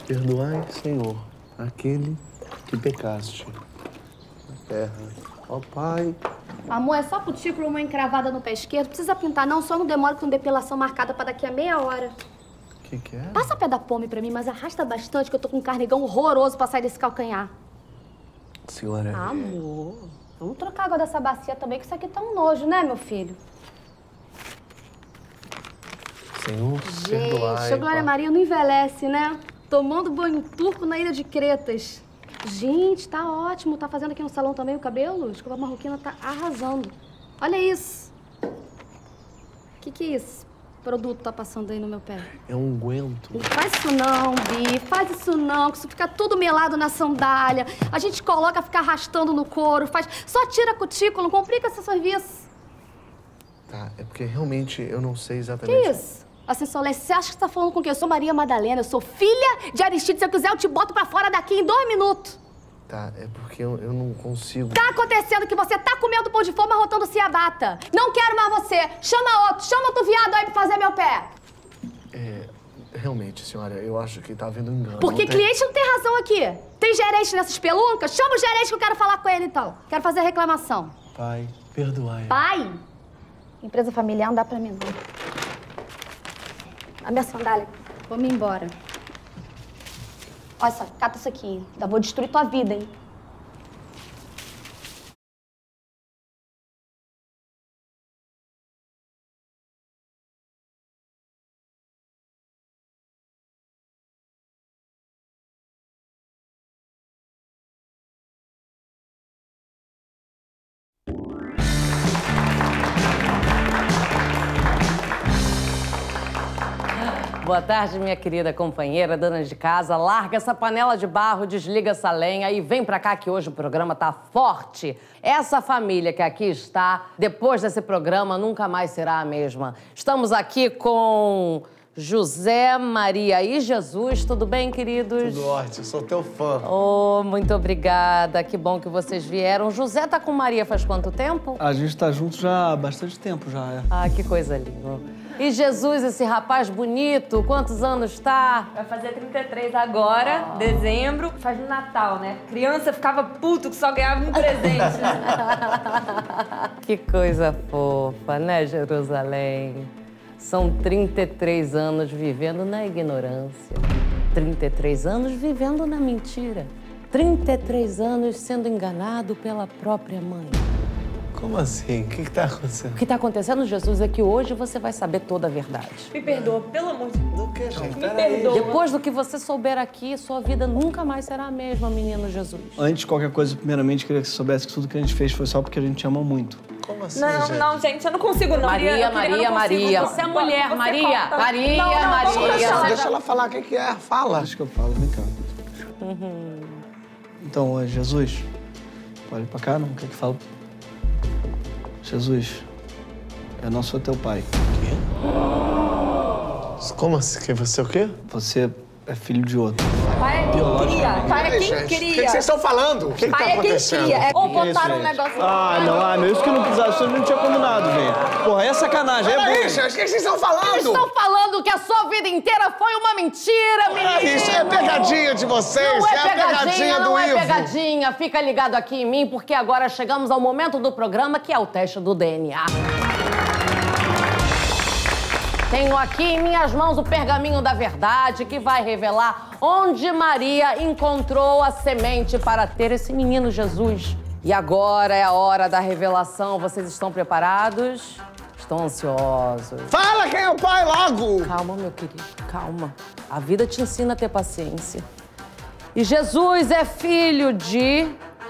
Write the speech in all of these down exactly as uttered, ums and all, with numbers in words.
Perdoai, Senhor, aquele que pecaste na terra. Ó Pai. Amor, é só cutícula uma encravada no pé esquerdo. Não precisa pintar, não. Só não demora com depilação marcada pra daqui a meia hora. O que que é? Passa pé da pome pra mim, mas arrasta bastante, que eu tô com um carnegão horroroso pra sair desse calcanhar. Senhora... Amor, vamos trocar água dessa bacia também, que isso aqui tá um nojo, né, meu filho? Senhor, perdoai. Gente, a Glória Maria não envelhece, né? Tomando banho turco na Ilha de Cretas. Gente, tá ótimo. Tá fazendo aqui no salão também o cabelo? A escova marroquina tá arrasando. Olha isso. O que que é isso? Produto tá passando aí no meu pé? É um unguento. Não faz isso não, Bi. Faz isso não, que isso fica tudo melado na sandália. A gente coloca, fica arrastando no couro, faz... Só tira a cutícula, não complica esse serviço. Tá, é porque realmente eu não sei exatamente... Que isso? Assim, Soleste, você acha que você tá falando com quem? Eu sou Maria Madalena, eu sou filha de Aristides. Se eu quiser, eu te boto pra fora daqui em dois minutos. Tá, é porque eu, eu não consigo... Tá acontecendo que você tá comendo pão de forma rotando ciabatta. Não quero mais você. Chama outro, chama outro viado aí pra fazer meu pé. É, realmente, senhora, eu acho que tá havendo engano. Porque não tem... cliente não tem razão aqui. Tem gerente nessas peluncas? Chama o gerente que eu quero falar com ele, então. Quero fazer reclamação. Pai, perdoai. Pai? Empresa familiar não dá pra mim, não. A minha sandália. Vamos embora. Olha só, cata isso aqui. Ainda vou destruir tua vida, hein? Boa tarde, minha querida companheira, dona de casa. Larga essa panela de barro, desliga essa lenha e vem pra cá que hoje o programa tá forte. Essa família que aqui está, depois desse programa, nunca mais será a mesma. Estamos aqui com José, Maria e Jesus. Tudo bem, queridos? Tudo ótimo, sou teu fã. Oh, muito obrigada. Que bom que vocês vieram. José tá com Maria faz quanto tempo? A gente tá junto já há bastante tempo, já, é. Ah, que coisa linda. E Jesus, esse rapaz bonito, quantos anos tá? Vai fazer trinta e três agora, oh. dezembro. Faz no Natal, né? Criança ficava puto que só ganhava um presente, né? Que coisa fofa, né, Jerusalém? São trinta e três anos vivendo na ignorância. trinta e três anos vivendo na mentira. trinta e três anos sendo enganado pela própria mãe. Como assim? O que que tá acontecendo? O que tá acontecendo, Jesus, é que hoje você vai saber toda a verdade. Me perdoa, pelo amor de Deus. Do que, gente? Me perdoa. Depois do que você souber aqui, sua vida nunca mais será a mesma, menino Jesus. Antes de qualquer coisa, primeiramente, queria que você soubesse que tudo que a gente fez foi só porque a gente ama muito. Como assim, Não, gente? não, gente, eu não consigo, não. Maria, eu Maria, eu não Maria. consigo. Você é mulher, Você Maria. corta. Maria, não, não, Maria. Não, Deixa, não, deixa ela falar o que que é. Fala. Deixa que eu falo, vem cá. Uhum. Então, Jesus, pode ir pra cá, não quer que fale? Jesus, eu não sou teu pai. Como assim? Que você é o quê? Você é filho de outro. Pai é quem queria. Pai é quem gente, queria. O que que vocês estão falando? O que que tá Pai é quem acontecendo? queria. É, ou Que que é isso, botaram um gente? negócio... Ah, não, ah, meu, isso que não precisava, isso não tinha combinado, gente. Porra, é sacanagem, é Peraí, bullying. gente, o que que vocês estão falando? Estão falando que a sua vida inteira foi uma mentira, menino. Ah, isso é pegadinha de vocês. Não é, a pegadinha do não é Ivo. pegadinha. Fica ligado aqui em mim, porque agora chegamos ao momento do programa que é o teste do D N A. Tenho aqui em minhas mãos o pergaminho da verdade que vai revelar onde Maria encontrou a semente para ter esse menino Jesus. E agora é a hora da revelação. Vocês estão preparados? Estão ansiosos? Fala quem é o pai logo! Calma, meu querido, calma. A vida te ensina a ter paciência. E Jesus é filho de...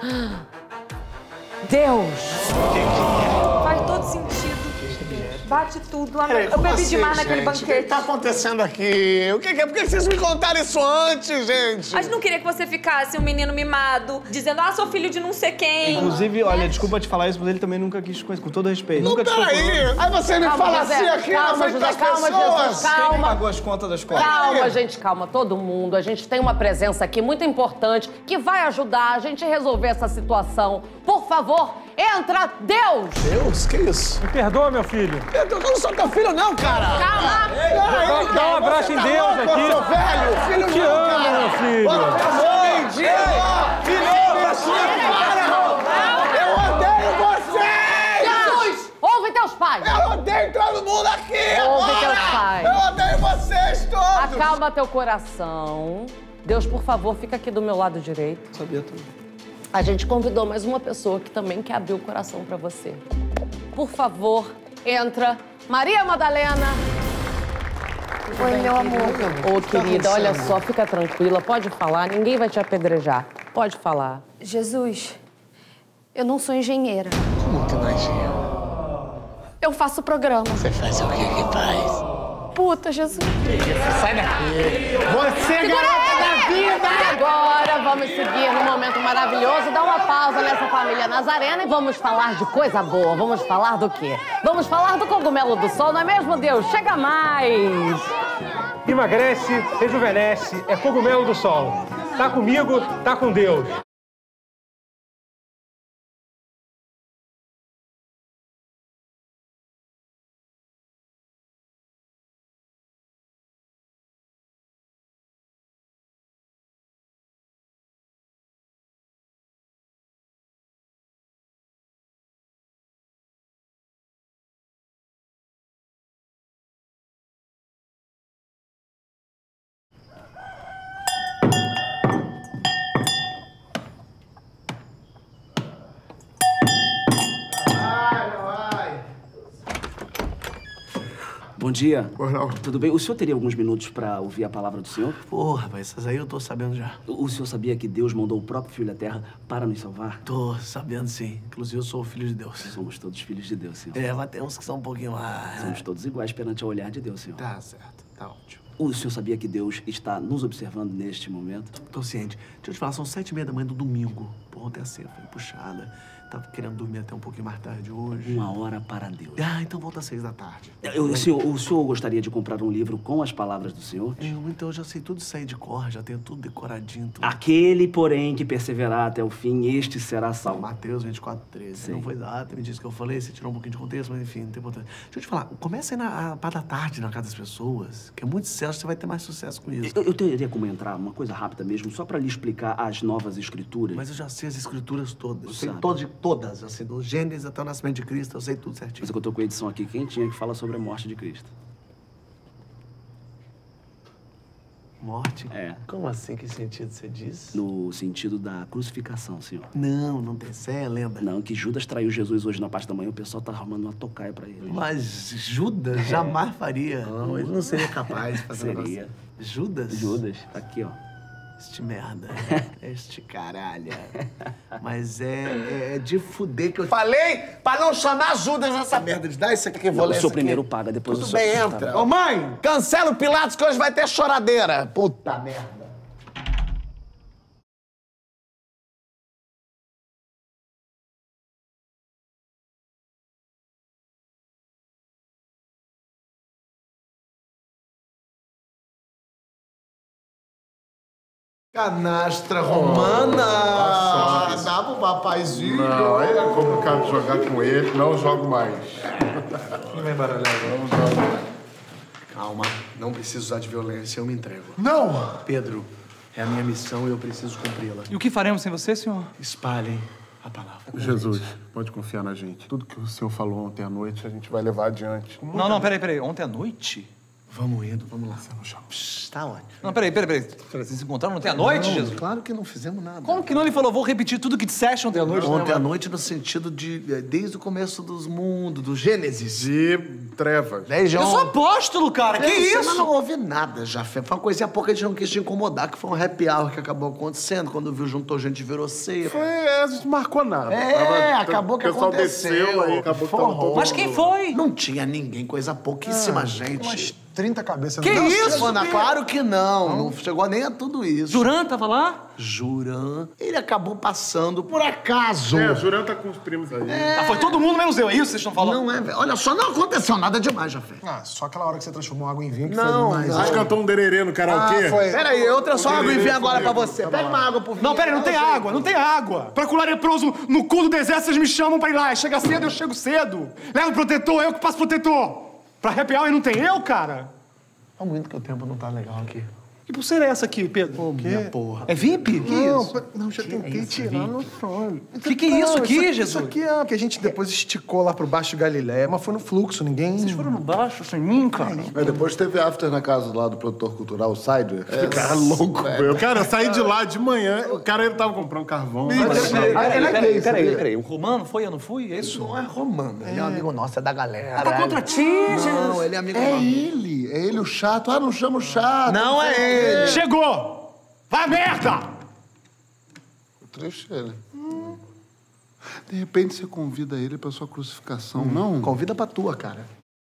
Deus. Faz todo sentido. Bate tudo. Peraí, Eu como bebi assim, demais naquele gente? O banquete. que tá acontecendo aqui? O que que é? Por que vocês me contaram isso antes, gente? A gente não queria que você ficasse um menino mimado, dizendo, ah, sou filho de não sei quem. Inclusive, olha, desculpa te falar isso, mas ele também nunca quis te conhecer, com todo respeito. Não, nunca te peraí! procurou. Aí você me Calma, fala José. assim aqui na Calma, frente José. das Calma, pessoas. Jesus. Calma. Quem pagou as contas da escola? Calma, gente, calma. Todo mundo. A gente tem uma presença aqui muito importante que vai ajudar a gente a resolver essa situação. Por favor, entra Deus! Deus? Que isso? Me perdoa, meu filho. Eu não sou teu filho, não, cara! Calma! Dá, dá um abraço em Deus louco, aqui. seu velho! Filho Eu te não, amo, cara. meu filho. Bora pra mãe, Diego! Filho, pra sua cara! Eu odeio vocês! Jesus! Ouve teus pais! Eu odeio todo mundo aqui! Ouve agora! teus pais. Eu odeio vocês todos! Acalma teu coração. Deus, por favor, fica aqui do meu lado direito. Sabia tudo. A gente convidou mais uma pessoa que também quer abrir o coração pra você. Por favor, entra Maria Madalena. Oi, meu amor. Ô, querida, olha só, fica tranquila. Pode falar, ninguém vai te apedrejar. Pode falar. Jesus, eu não sou engenheira. Como que não é engenheiro? Eu faço programa. Você faz o que que faz? Puta, Jesus. Sai daqui! Você é garota da vida! Agora vamos seguir num momento maravilhoso, dar uma pausa nessa família Nazarena e vamos falar de coisa boa. Vamos falar do quê? Vamos falar do cogumelo do sol, não é mesmo, Deus? Chega mais! Emagrece, rejuvenesce, é cogumelo do sol. Tá comigo, tá com Deus. Bom dia. Pois não. Tudo bem? O senhor teria alguns minutos para ouvir a palavra do senhor? Porra, rapaz, essas aí eu tô sabendo já. O senhor sabia que Deus mandou o próprio Filho à Terra para nos salvar? Tô sabendo, sim. Inclusive, eu sou o filho de Deus. Somos todos filhos de Deus, senhor. É, mas tem uns que são um pouquinho mais... Somos todos iguais perante o olhar de Deus, senhor. Tá certo, tá ótimo. O senhor sabia que Deus está nos observando neste momento? Tô ciente. Deixa eu te falar, são sete e meia da manhã do domingo. Pô, ontem a ceia foi puxada. Tava querendo dormir até um pouquinho mais tarde hoje. Uma hora para Deus. Ah, então volta às seis da tarde. Eu, o, senhor, o senhor gostaria de comprar um livro com as palavras do senhor? Eu, então eu já sei tudo isso aí de cor, já tenho tudo decoradinho. Tudo. Aquele, porém, que perseverar até o fim, este será salvo. Mateus vinte e quatro, treze. Sim. Não foi exato, me disse que eu falei, você tirou um pouquinho de contexto, mas enfim, não tem importância. Deixa eu te falar, começa aí na parte da tarde na casa das pessoas, que é muito sucesso, você vai ter mais sucesso com isso. Eu, eu teria como entrar, uma coisa rápida mesmo, só para lhe explicar as novas escrituras. Mas eu já sei as escrituras todas. Eu sei Sabe. todas, de todas, assim, do Gênesis até o nascimento de Cristo, eu sei tudo certinho. Mas é que eu tô com a edição aqui quentinha que fala sobre a morte de Cristo. Morte? É. Como assim? Que sentido você disse? No sentido da crucificação, senhor. Não, não tem. Isso é lenda. Não, que Judas traiu Jesus hoje na parte da manhã, o pessoal tá arrumando uma tocaia pra ele. Mas Judas jamais faria. Não, ele não seria capaz de fazer um Seria. negócio. Judas? Judas, tá aqui, ó. Este merda. Este caralho. Mas é, é de fuder que eu... Falei pra não chamar Judas nessa merda. Eles dá isso aqui que eu vou Não, ler o senhor isso primeiro aqui. paga, depois Tudo o senhor... bem, entra. Ô, mãe, cancela o Pilatos que hoje vai ter choradeira. Puta merda. Canastra romana! Nossa, dá pro papaizinho! Não, aí é complicado jogar com ele, não jogo mais. Não vai baralhar agora. Não jogo mais. Calma, não preciso usar de violência, eu me entrego. Não! Pedro, é a minha missão e eu preciso cumpri-la. E o que faremos sem você, senhor? Espalhem a palavra. Jesus, pode confiar na gente. Tudo que o senhor falou ontem à noite, a gente vai levar adiante. Não, não, peraí, peraí. Ontem à noite? Vamos indo, vamos lá. Você não chama. Tá ótimo. Não, peraí, peraí, peraí. Vocês se encontraram ontem à noite, Não, Jesus? Claro que não fizemos nada. Como que não? Ele falou, vou repetir tudo que disseste ontem à noite. Ontem né? à noite, no sentido de, eh, desde o começo dos mundos, do Gênesis. De trevas. Desde Eu ontem. sou apóstolo, cara. Que Você isso? não ouve nada, já. Foi uma coisinha pouca, a gente não quis te incomodar, que foi um happy hour que acabou acontecendo. Quando viu, juntou gente, virou ceia. Foi, é, a gente marcou nada. É, Tava- acabou que O pessoal aconteceu. desceu aí, acabou que tava Forró. todo Mas mundo- quem foi? Não tinha ninguém, coisa pouquíssima gente. Umas trinta cabeças. Que não isso? chegou, Mano, claro que não. Não chegou nem a tudo isso. Juran tava lá? Juran. Ele acabou passando por acaso. É, o Juran tá com os primos aí. É. Ah, foi todo mundo menos eu, é isso que vocês estão falando? Não é, velho. Olha só, não aconteceu nada demais, Jafé. Ah, só aquela hora que você transformou água em vinho que Não, foi demais. Vocês cantou um dererê no karaokê? Ah, foi. Peraí, eu trouxe uma água e vinho agora pra comigo. você. Pega uma água pro vinho. Não, pera aí, não tem água, não tem água. Pra colar leproso no cu do deserto, vocês me chamam pra ir lá. Chega cedo, eu chego cedo. Leva o protetor, eu que passo protetor. Pra happy hour não tem eu, cara? Olha muito que o tempo não tá legal aqui. Que pulseira é essa aqui, Pedro? Pô, minha porra. É V I P? Que Não, isso? pe- não, já tentei tirar no fone. Que que é isso aqui, isso Jesus? Isso aqui é porque a gente depois esticou lá pro baixo de Galileia, mas foi no fluxo, ninguém... Vocês foram no baixo, sem mim, cara? Mas depois teve after na casa lá do produtor cultural, o Sider. É, cara louco, velho. Cara, eu saí de lá de manhã, o cara ele tava comprando carvão. Peraí, é peraí, gay, peraí, sabia? peraí. O Romano foi, eu não fui? É isso? Não é romano, ele é um amigo nosso, é da galera. Tá contra ti, Jesus? Não, ele é amigo É nosso. ele, é ele o chato. Ah, não chama o chato. Não é ele. Chegou! Vai merda! Triste ele. De repente você convida ele pra sua crucificação, não? Convida pra tua, cara.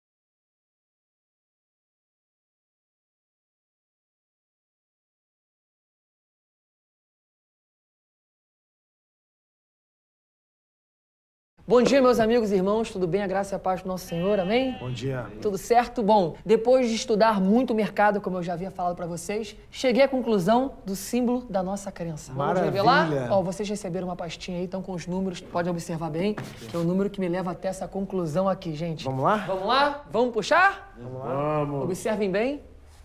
Bom dia, meus amigos e irmãos, tudo bem? A graça e a paz do nosso Senhor, amém? Bom dia. Tudo certo? Bom, depois de estudar muito o mercado, como eu já havia falado pra vocês, cheguei à conclusão do símbolo da nossa crença. Vamos Maravilha. revelar? Ó, vocês receberam uma pastinha aí, estão com os números, podem observar bem, que é o número que me leva até essa conclusão aqui, gente. Vamos lá? Vamos lá? Vamos puxar? Vamos lá. Vamos. Observem bem.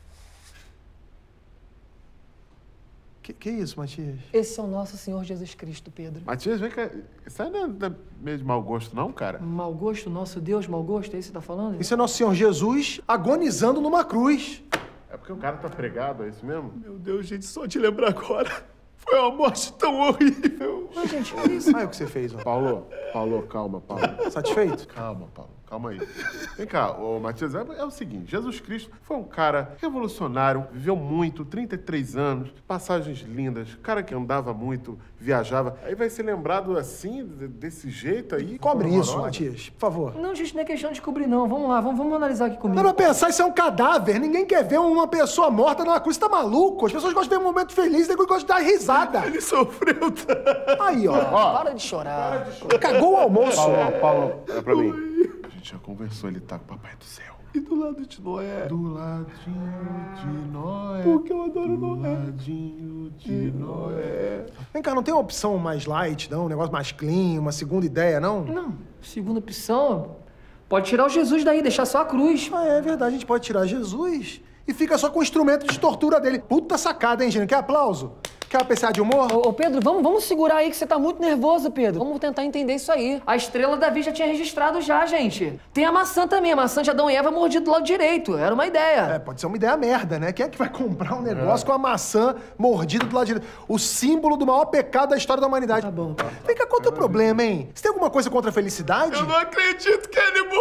Que, que isso, Matias? Esse é o nosso Senhor Jesus Cristo, Pedro. Matias, vem cá. Isso aí não é, não é meio de mau gosto, não, cara? Mau gosto, nosso Deus, mau gosto, é isso que você tá falando? Isso é nosso Senhor Jesus agonizando numa cruz. É porque o cara tá pregado, é isso mesmo? Meu Deus, gente, só de lembrar agora. Foi uma morte tão horrível. Mas, gente, que isso? Olha o que você fez, ó. Paulo, Paulo, calma, Paulo. Satisfeito? Calma, Paulo, calma aí. Vem cá, ô Matias, é, é o seguinte, Jesus Cristo foi um cara revolucionário, viveu muito, trinta e três anos, passagens lindas, cara que andava muito, viajava. Aí vai ser lembrado assim, de- desse jeito aí? Cobre isso, horrorosa? Matias, por favor. Não, gente, não é questão de cobrir, não. Vamos lá, vamos, vamos analisar aqui comigo. Não, pra pensar, isso é um cadáver. Ninguém quer ver uma pessoa morta numa cruz. Você tá maluco? As pessoas gostam de ver um momento feliz, depois gostam de dar risada. Ele sofreu tanto. Aí, ó. Para de chorar. Cagou o almoço. Paulo, Paulo, é pra mim. A gente já conversou, ele tá com o Papai do Céu. E do lado de Noé. Do ladinho de Noé. Porque eu adoro Do Noé. ladinho de Noé. Vem cá, não tem uma opção mais light, não? Um negócio mais clean, uma segunda ideia, não? Não, segunda opção, pode tirar o Jesus daí, deixar só a cruz. Ah, é verdade, a gente pode tirar Jesus e fica só com o instrumento de tortura dele. Puta sacada, hein, Gênio? Quer aplauso? Quer uma P C A de humor? Ô, ô, Pedro, vamos, vamos segurar aí que você tá muito nervoso, Pedro. Vamos tentar entender isso aí. A estrela Davi já tinha registrado já, gente. Tem a maçã também, a maçã de Adão e Eva mordida do lado direito. Era uma ideia. É, pode ser uma ideia merda, né? Quem é que vai comprar um negócio com a maçã mordida do lado direito? O símbolo do maior pecado da história da humanidade. Tá bom. Vem cá, qual é o teu problema, hein? Você tem alguma coisa contra a felicidade? Eu não acredito que ele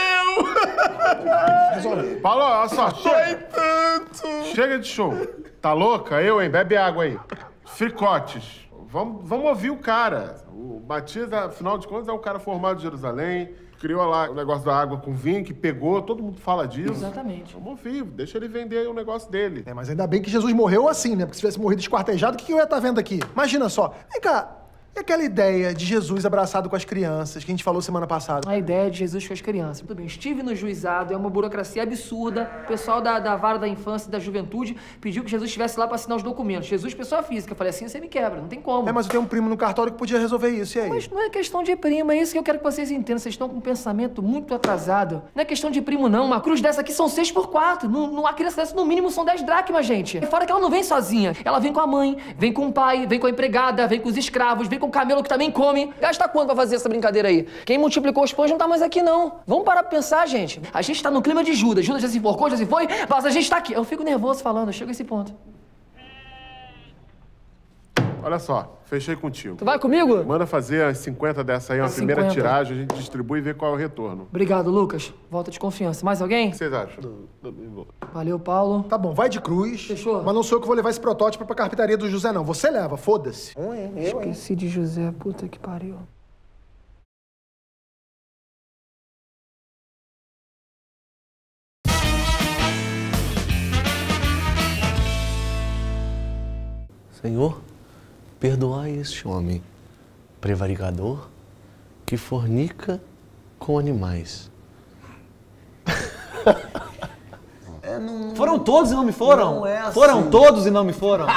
morreu. Resolve. Paulo, olha só, Foi chega, tanto. chega de show. Tá louca? Eu, hein? Bebe água aí. Fricotes. Vamos, vamos ouvir o cara. O Matias, afinal de contas, é um cara formado de Jerusalém. Criou lá o negócio da água com vinho, que pegou, todo mundo fala disso. Exatamente. Vamos ouvir, deixa ele vender aí o negócio dele. É, mas ainda bem que Jesus morreu assim, né? Porque se tivesse morrido esquartejado, o que que eu ia estar vendo aqui? Imagina só. Vem cá. E aquela ideia de Jesus abraçado com as crianças que a gente falou semana passada? A ideia de Jesus com as crianças. Tudo bem, estive no juizado, é uma burocracia absurda. O pessoal da, da vara da infância e da juventude pediu que Jesus estivesse lá para assinar os documentos. Jesus, pessoa física. Eu falei assim, você me quebra, não tem como. É, mas eu tenho um primo no cartório que podia resolver isso, e aí? Mas não é questão de primo, é isso que eu quero que vocês entendam. Vocês estão com um pensamento muito atrasado. Não é questão de primo, não. Uma cruz dessa aqui são seis por quatro. Não, não, uma criança dessa, no mínimo, são dez dracmas, gente. E fora que ela não vem sozinha. Ela vem com a mãe, vem com o pai, vem com a empregada, vem com os escravos, vem com o camelo que também come. Gasta quanto pra fazer essa brincadeira aí? Quem multiplicou os pães não tá mais aqui, não. Vamos parar pra pensar, gente. A gente tá no clima de Judas. Judas já se enforcou, já se foi, mas a gente tá aqui. Eu fico nervoso falando, eu chego a esse ponto. Olha só, fechei contigo. Tu vai comigo? Manda fazer as cinquenta dessa aí, uma primeira cinquenta. tiragem, a gente distribui e vê qual é o retorno. Obrigado, Lucas. Volta de confiança. Mais alguém? O que vocês acham? Valeu, Paulo. Tá bom, vai de cruz. Fechou. Mas não sou eu que vou levar esse protótipo pra carpintaria do José, não. Você leva, foda-se. Esqueci de José, puta que pariu. Senhor, perdoai este homem, prevaricador, que fornica com animais. É, não... Foram todos e não me foram? Não é assim. Foram todos e não me foram?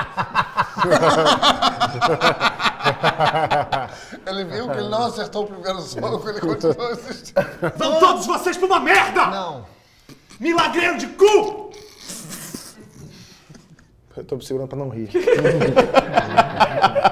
Ele viu que ele não acertou o primeiro soco, ele continuou assistindo. Vão todos vocês pra uma merda! Não. Milagreiro de cu! Eu tô me segurando pra não rir.